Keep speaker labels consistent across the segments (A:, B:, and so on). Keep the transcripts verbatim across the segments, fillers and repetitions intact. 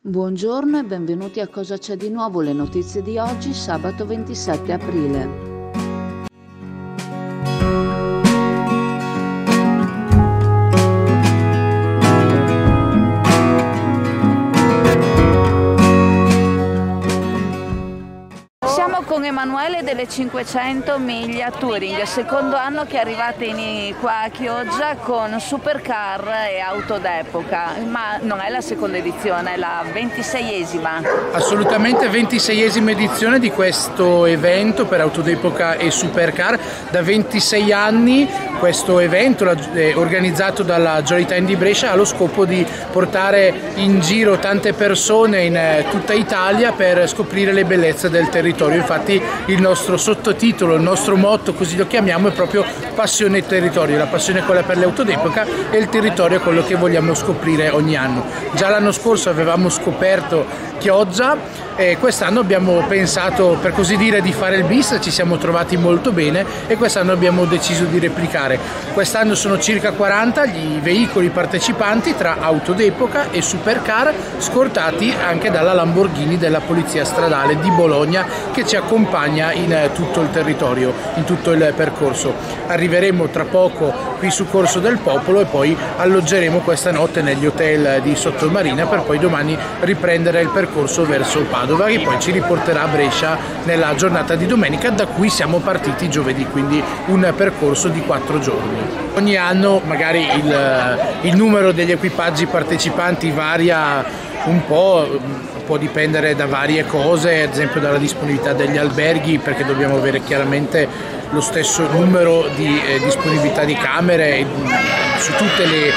A: Buongiorno e benvenuti a Cosa c'è di nuovo, le notizie di oggi, sabato ventisette aprile. Siamo con Emanuele delle cinquecento miglia Touring, secondo anno che arrivate in, qua a Chioggia con supercar e auto d'epoca, ma non è la seconda edizione, è la ventiseiesima.
B: Assolutamente ventiseiesima edizione di questo evento per auto d'epoca e supercar. Da ventisei anni questo evento, organizzato dalla Jolly Time di Brescia, ha lo scopo di portare in giro tante persone in tutta Italia per scoprire le bellezze del territorio. Infatti il nostro sottotitolo, il nostro motto, così lo chiamiamo, è proprio passione e territorio. La passione è quella per le auto d'epoca e il territorio è quello che vogliamo scoprire ogni anno. Già l'anno scorso avevamo scoperto Chioggia e quest'anno abbiamo pensato, per così dire, di fare il bis, ci siamo trovati molto bene e quest'anno abbiamo deciso di replicare. Quest'anno sono circa quaranta gli veicoli partecipanti tra auto d'epoca e supercar, scortati anche dalla Lamborghini della Polizia Stradale di Bologna, che ci accompagna in tutto il territorio, in tutto il percorso. Arriveremo tra poco qui su Corso del Popolo e poi alloggeremo questa notte negli hotel di Sottomarina per poi domani riprendere il percorso verso Padova, che poi ci riporterà a Brescia nella giornata di domenica, da cui siamo partiti giovedì, quindi un percorso di quattro giorni. Ogni anno magari il, il numero degli equipaggi partecipanti varia un po', può dipendere da varie cose, ad esempio dalla disponibilità degli alberghi, perché dobbiamo avere chiaramente lo stesso numero di eh, disponibilità di camere eh, su tutte le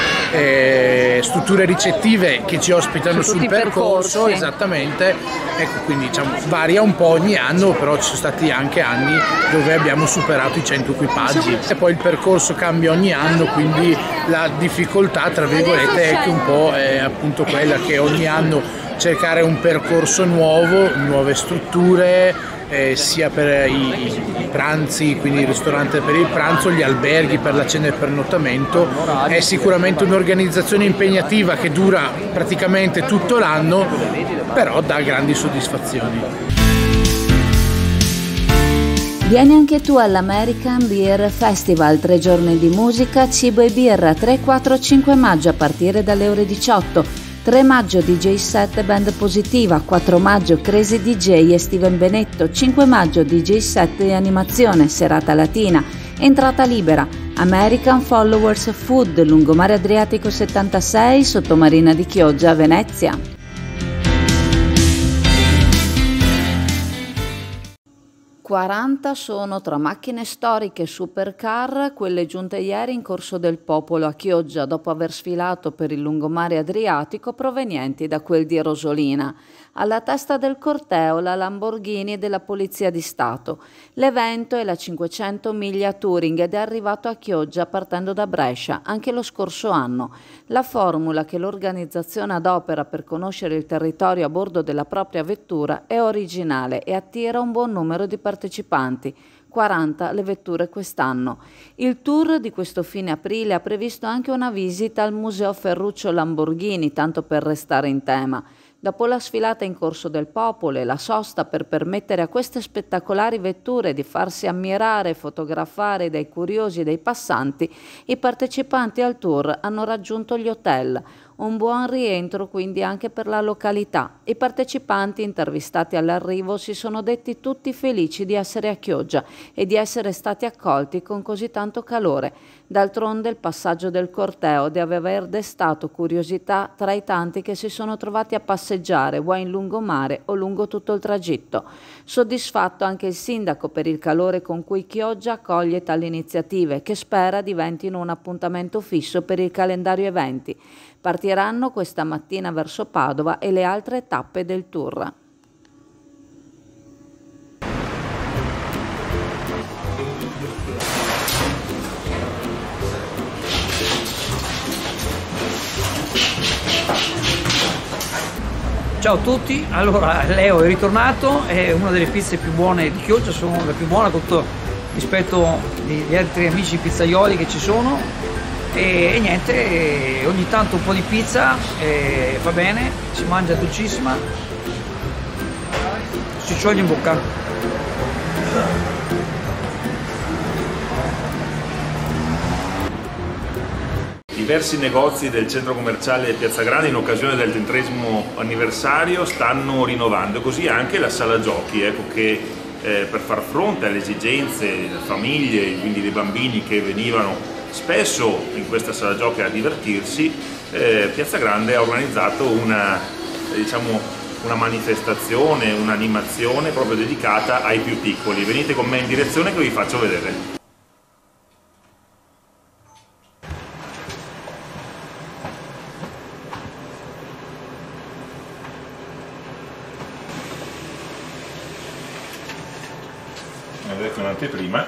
B: eh, strutture ricettive che ci ospitano
A: su
B: sul percorso, esattamente. Ecco, quindi diciamo, varia un po' ogni anno, però ci sono stati anche anni dove abbiamo superato i cento equipaggi e poi il percorso cambia ogni anno, quindi la difficoltà, tra virgolette, è che un po' è appunto quella che ogni anno cercare un percorso nuovo, nuove strutture, eh, sia per i, i pranzi, quindi il ristorante per il pranzo, gli alberghi per la cena e il pernottamento. È sicuramente un'organizzazione impegnativa che dura praticamente tutto l'anno, però dà grandi soddisfazioni.
A: Vieni anche tu all'American Beer Festival, tre giorni di musica, cibo e birra, tre, quattro, cinque maggio a partire dalle ore diciotto. tre maggio D J set Band Positiva, quattro maggio Crazy D J e Steven Benetto, cinque maggio D J set e animazione, serata latina, entrata libera, American Followers Food, Lungomare Adriatico settantasei, Sottomarina di Chioggia, Venezia. quaranta sono tra macchine storiche e supercar quelle giunte ieri in Corso del Popolo a Chioggia dopo aver sfilato per il lungomare Adriatico provenienti da quel di Rosolina. Alla testa del corteo la Lamborghini della Polizia di Stato. L'evento è la cinquecento miglia Touring ed è arrivato a Chioggia partendo da Brescia anche lo scorso anno. La formula che l'organizzazione adopera per conoscere il territorio a bordo della propria vettura è originale e attira un buon numero di partecipanti. quaranta le vetture quest'anno. Il tour di questo fine aprile ha previsto anche una visita al Museo Ferruccio Lamborghini, tanto per restare in tema. Dopo la sfilata in Corso del Popolo e la sosta per permettere a queste spettacolari vetture di farsi ammirare e fotografare dai curiosi e dai passanti, i partecipanti al tour hanno raggiunto gli hotel. Un buon rientro quindi anche per la località. I partecipanti intervistati all'arrivo si sono detti tutti felici di essere a Chioggia e di essere stati accolti con così tanto calore. D'altronde il passaggio del corteo deve aver destato curiosità tra i tanti che si sono trovati a passeggiare, vuoi in lungomare o lungo tutto il tragitto. Soddisfatto anche il sindaco per il calore con cui Chioggia accoglie tali iniziative, che spera diventino un appuntamento fisso per il calendario eventi. Partiranno questa mattina verso Padova e le altre tappe del tour.
C: Ciao a tutti, allora Leo è ritornato, è una delle pizze più buone di Chioggia, sono la più buona rispetto agli altri amici pizzaioli che ci sono. e, e niente, ogni tanto un po' di pizza e va bene, si mangia dolcissima, si scioglie in bocca.
D: Diversi negozi del centro commerciale Piazza Grande in occasione del trentesimo anniversario stanno rinnovando, così anche la sala giochi, ecco che eh, per far fronte alle esigenze delle famiglie, quindi dei bambini che venivano spesso in questa sala giochi a divertirsi, eh, Piazza Grande ha organizzato una, diciamo, una manifestazione, un'animazione proprio dedicata ai più piccoli. Venite con me in direzione che vi faccio vedere. Vedete un'anteprima.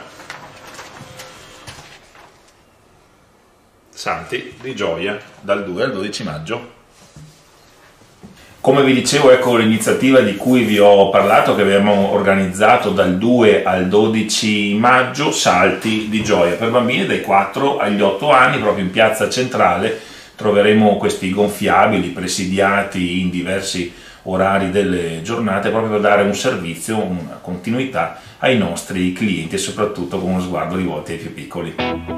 D: Santi di Gioia dal due al dodici maggio. Come vi dicevo, ecco l'iniziativa di cui vi ho parlato, che abbiamo organizzato dal due al dodici maggio, Salti di Gioia per bambini dai quattro agli otto anni. Proprio in piazza centrale troveremo questi gonfiabili presidiati in diversi orari delle giornate, proprio per dare un servizio, una continuità ai nostri clienti e soprattutto con uno sguardo rivolto ai più piccoli.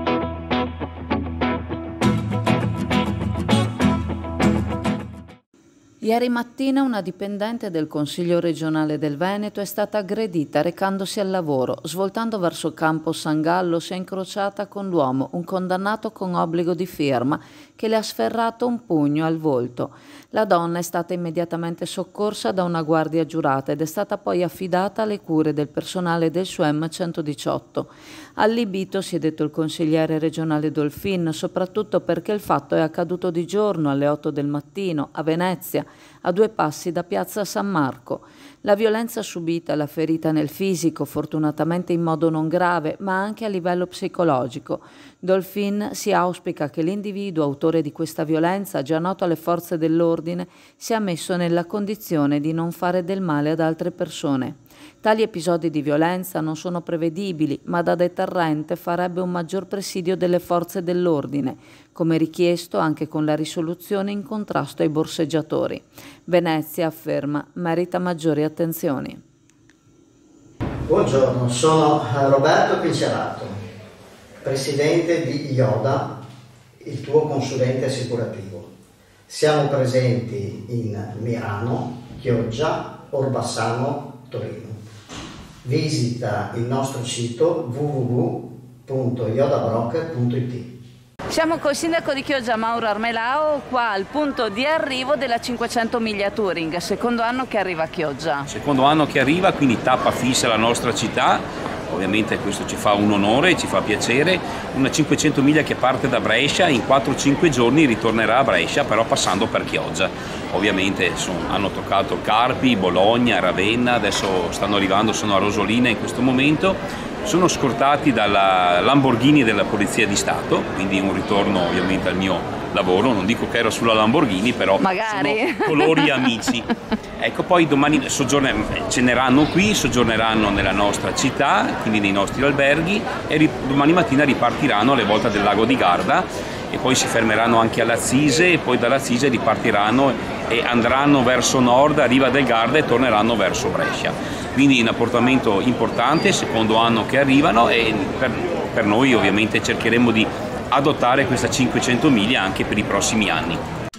A: Ieri mattina una dipendente del Consiglio regionale del Veneto è stata aggredita recandosi al lavoro. Svoltando verso Campo San Gallo si è incrociata con l'uomo, un condannato con obbligo di firma, che le ha sferrato un pugno al volto. La donna è stata immediatamente soccorsa da una guardia giurata ed è stata poi affidata alle cure del personale del SUEM centodiciotto. Allibito, si è detto il consigliere regionale Dolfin, soprattutto perché il fatto è accaduto di giorno alle otto del mattino a Venezia, a due passi da Piazza San Marco. La violenza subita, la ferita nel fisico, fortunatamente in modo non grave, ma anche a livello psicologico. Dolfin si auspica che l'individuo autore di questa violenza, già noto alle forze dell'ordine, sia messo nella condizione di non fare del male ad altre persone. Tali episodi di violenza non sono prevedibili, ma da deterrente farebbe un maggior presidio delle forze dell'ordine, come richiesto anche con la risoluzione in contrasto ai borseggiatori. Venezia, afferma, merita maggiori attenzioni.
E: Buongiorno, sono Roberto Pincerato, presidente di IODA, il tuo consulente assicurativo. Siamo presenti in Mirano, Chioggia, Orbassano, Torino. Visita il nostro sito w w w punto iodabroker punto i t.
A: Siamo col sindaco di Chioggia, Mauro Armelao, qua al punto di arrivo della cinquecento miglia Touring, secondo anno che arriva a Chioggia.
F: Secondo anno che arriva, quindi tappa fissa la nostra città, ovviamente questo ci fa un onore, ci fa piacere, una cinquecento miglia che parte da Brescia, in quattro cinque giorni ritornerà a Brescia, però passando per Chioggia. Ovviamente sono, hanno toccato Carpi, Bologna, Ravenna, adesso stanno arrivando, sono a Rosolina in questo momento. Sono scortati dalla Lamborghini della Polizia di Stato, quindi un ritorno ovviamente al mio lavoro, non dico che ero sulla Lamborghini, però magari sono colori amici. Ecco, poi domani ceneranno qui, soggiorneranno nella nostra città, quindi nei nostri alberghi, e domani mattina ripartiranno alle volte del lago di Garda e poi si fermeranno anche all'Assise e poi dall'Assise ripartiranno e andranno verso nord a Riva del Garda e torneranno verso Brescia. Quindi un appuntamento importante, secondo anno che arrivano, e per, per noi ovviamente cercheremo di adottare questa cinquecento miglia anche per i prossimi anni.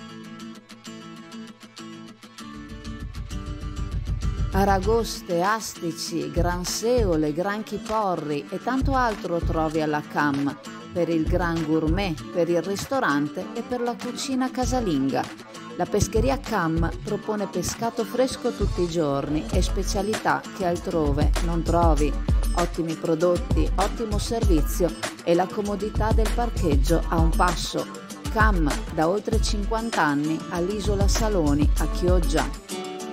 A: Aragoste, astici, granseole, granchi porri e tanto altro trovi alla C A M, per il gran gourmet, per il ristorante e per la cucina casalinga. La pescheria C A M propone pescato fresco tutti i giorni e specialità che altrove non trovi. Ottimi prodotti, ottimo servizio e la comodità del parcheggio a un passo. C A M da oltre cinquanta anni all'Isola Saloni a Chioggia.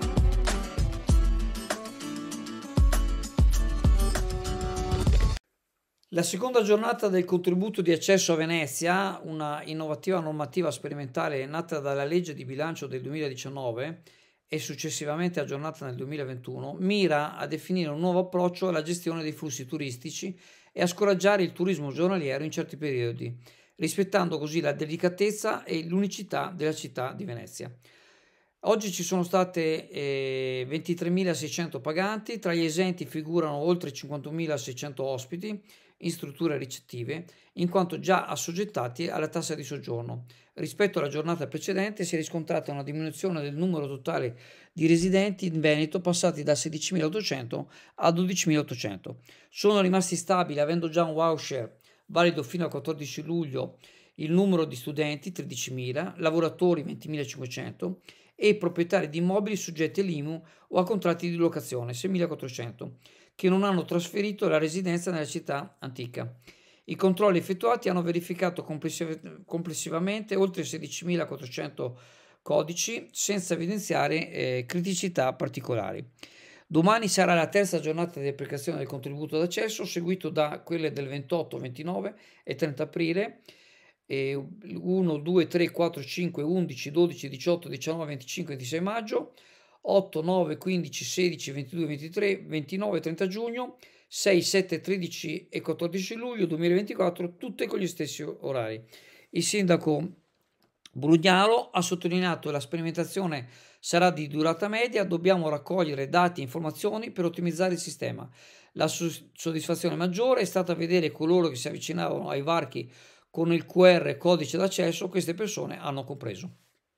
C: La seconda giornata del contributo di accesso a Venezia, una innovativa normativa sperimentale nata dalla legge di bilancio del duemiladiciannove e successivamente aggiornata nel duemilaventuno, mira a definire un nuovo approccio alla gestione dei flussi turistici e a scoraggiare il turismo giornaliero in certi periodi. rispettando così la delicatezza e l'unicità della città di Venezia. Oggi ci sono state eh, ventitremilaseicento paganti, tra gli esenti figurano oltre cinquantunomilaseicento ospiti in strutture ricettive, in quanto già assoggettati alla tassa di soggiorno. Rispetto alla giornata precedente si è riscontrata una diminuzione del numero totale di residenti in Veneto, passati da sedicimilaottocento a dodicimilaottocento. Sono rimasti stabili, avendo già un wow share valido fino al quattordici luglio, il numero di studenti tredicimila, lavoratori ventimilacinquecento e proprietari di immobili soggetti all'I M U o a contratti di locazione seimilaquattrocento, che non hanno trasferito la residenza nella città antica. I controlli effettuati hanno verificato complessiv- complessivamente oltre sedicimilaquattrocento codici, senza evidenziare eh, criticità particolari. Domani sarà la terza giornata di applicazione del contributo d'accesso, seguito da quelle del ventotto, ventinove e trenta aprile, e uno, due, tre, quattro, cinque, undici, dodici, diciotto, diciannove, venticinque e ventisei maggio, otto, nove, quindici, sedici, ventidue, ventitré, ventinove e trenta giugno, sei, sette, tredici e quattordici luglio duemilaventiquattro, tutte con gli stessi orari. Il sindaco Brugnaro ha sottolineato che la sperimentazione sarà di durata media, dobbiamo raccogliere dati e informazioni per ottimizzare il sistema. La soddisfazione maggiore è stata vedere coloro che si avvicinavano ai varchi con il Q R codice d'accesso. Queste persone hanno compreso.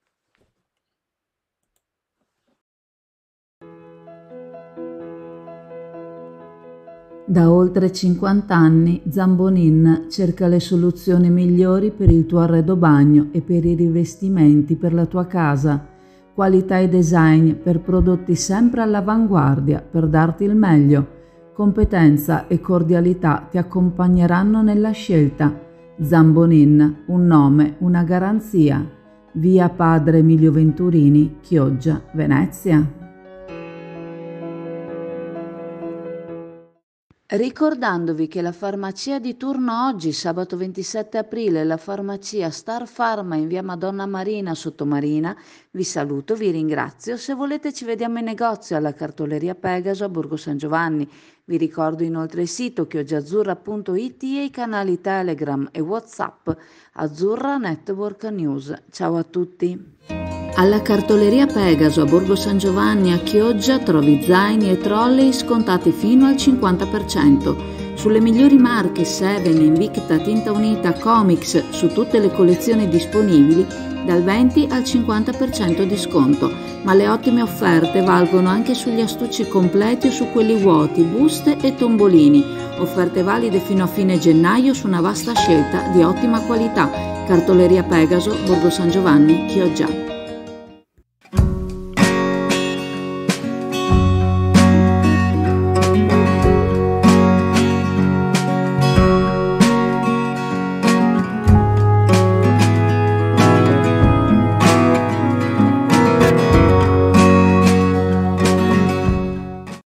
A: Da oltre cinquanta anni Zambonin cerca le soluzioni migliori per il tuo arredo bagno e per i rivestimenti per la tua casa. Qualità e design per prodotti sempre all'avanguardia per darti il meglio. Competenza e cordialità ti accompagneranno nella scelta. Zambonin, un nome, una garanzia. Via Padre Emilio Venturini, Chioggia, Venezia. Ricordandovi che la farmacia di turno oggi, sabato ventisette aprile, la farmacia Star Pharma in via Madonna Marina Sottomarina, vi saluto, vi ringrazio. Se volete ci vediamo in negozio alla cartoleria Pegaso a Borgo San Giovanni. Vi ricordo inoltre il sito chioggiaazzurra punto it e i canali Telegram e WhatsApp Azzurra Network News. Ciao a tutti! Alla cartoleria Pegaso a Borgo San Giovanni a Chioggia trovi zaini e trolley scontati fino al cinquanta per cento. Sulle migliori marche Seven, Invicta, Tinta Unita, Comics, su tutte le collezioni disponibili dal venti al cinquanta per cento di sconto, ma le ottime offerte valgono anche sugli astucci completi o su quelli vuoti, buste e tombolini. Offerte valide fino a fine gennaio su una vasta scelta di ottima qualità. Cartoleria Pegaso, Borgo San Giovanni, Chioggia.